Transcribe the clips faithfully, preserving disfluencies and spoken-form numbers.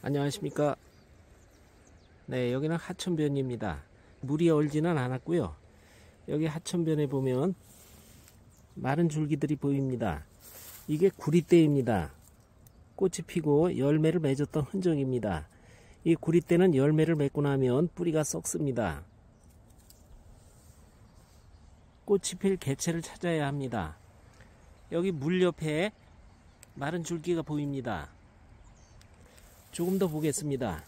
안녕하십니까. 네, 여기는 하천변입니다. 물이 얼지는 않았고요. 여기 하천변에 보면 마른 줄기들이 보입니다. 이게 구리대입니다. 꽃이 피고 열매를 맺었던 흔적입니다. 이 구리대는 열매를 맺고 나면 뿌리가 썩습니다. 꽃이 필 개체를 찾아야 합니다. 여기 물 옆에 마른 줄기가 보입니다. 조금 더 보겠습니다.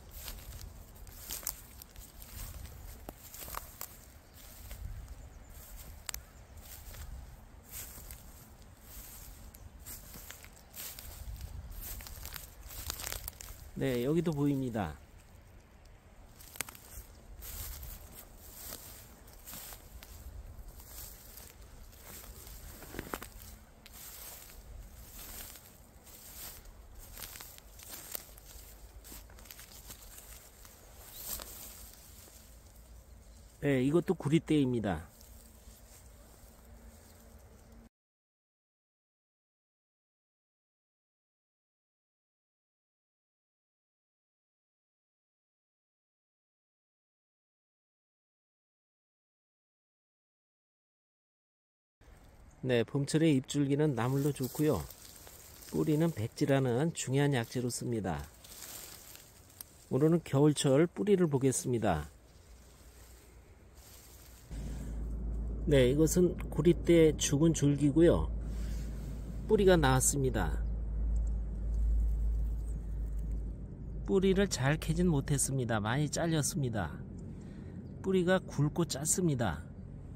네, 여기도 보입니다. 네, 이것도 구리대입니다. 네, 봄철에 잎줄기는 나물로 좋고요. 뿌리는 백지라는 중요한 약재로 씁니다. 오늘은 겨울철 뿌리를 보겠습니다. 네, 이것은 구리대 죽은 줄기고요. 뿌리가 나왔습니다. 뿌리를 잘 캐진 못했습니다. 많이 잘렸습니다. 뿌리가 굵고 짧습니다.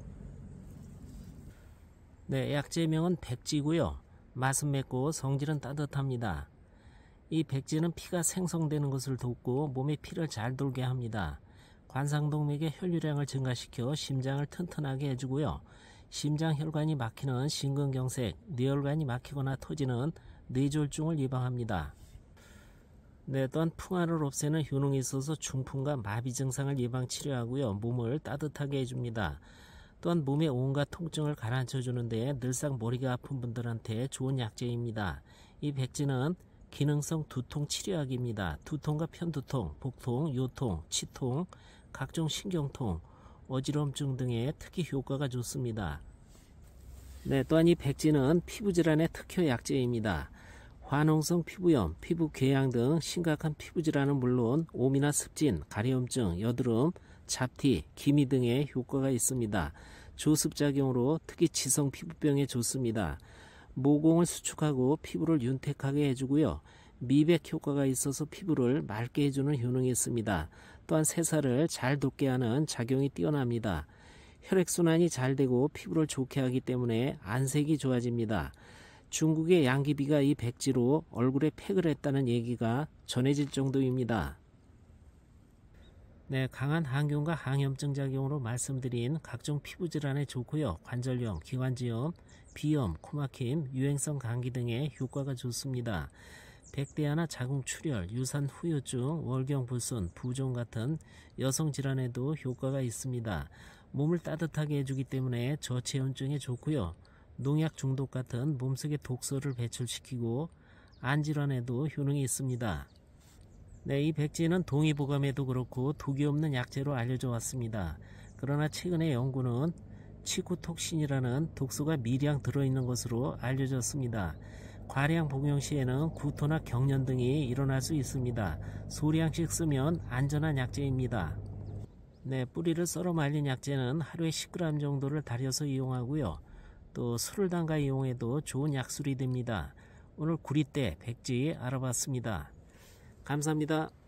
네, 약재명은 백지고요. 맛은 맵고 성질은 따뜻합니다. 이 백지는 피가 생성되는 것을 돕고 몸에 피를 잘 돌게 합니다. 관상동맥의 혈류량을 증가시켜 심장을 튼튼하게 해주고요. 심장 혈관이 막히는 심근경색, 뇌혈관이 막히거나 터지는 뇌졸중을 예방합니다. 네, 또한 풍화를 없애는 효능이 있어서 중풍과 마비 증상을 예방 치료하고요. 몸을 따뜻하게 해줍니다. 또한 몸의 온갖 통증을 가라앉혀 주는데 늘상 머리가 아픈 분들한테 좋은 약재입니다. 이 백지는 기능성 두통 치료약입니다. 두통과 편두통, 복통, 요통, 치통, 각종 신경통, 어지럼증 등의 특히 효과가 좋습니다. 네, 또한 이 백지는 피부질환의 특효 약재입니다. 화농성 피부염, 피부궤양 등 심각한 피부질환은 물론 오미나 습진, 가려움증, 여드름, 잡티, 기미 등의 효과가 있습니다. 조습작용으로 특히 지성 피부병에 좋습니다. 모공을 수축하고 피부를 윤택하게 해주고요. 미백 효과가 있어서 피부를 맑게 해주는 효능이 있습니다. 또한 세살을 잘 돋게 하는 작용이 뛰어납니다. 혈액순환이 잘 되고 피부를 좋게 하기 때문에 안색이 좋아집니다. 중국의 양귀비가 이 백지로 얼굴에 팩을 했다는 얘기가 전해질 정도입니다. 네, 강한 항균과 항염증 작용으로 말씀드린 각종 피부질환에 좋고요. 관절염, 기관지염, 비염, 코막힘, 유행성 감기 등의 효과가 좋습니다. 백대야나 자궁출혈, 유산 후유증, 월경불순, 부종 같은 여성 질환에도 효과가 있습니다. 몸을 따뜻하게 해주기 때문에 저체온증에 좋고요. 농약 중독 같은 몸속의 독소를 배출시키고 안질환에도 효능이 있습니다. 네, 이 백지는 동의보감에도 그렇고 독이 없는 약재로 알려져 왔습니다. 그러나 최근의 연구는 치쿠톡신이라는 독소가 미량 들어있는 것으로 알려졌습니다. 과량 복용 시에는 구토나 경련 등이 일어날 수 있습니다. 소량씩 쓰면 안전한 약재입니다. 네, 뿌리를 썰어 말린 약재는 하루에 십 그램 정도를 달여서 이용하고요. 또 술을 담가 이용해도 좋은 약술이 됩니다. 오늘 구리대, 백지 알아봤습니다. 감사합니다.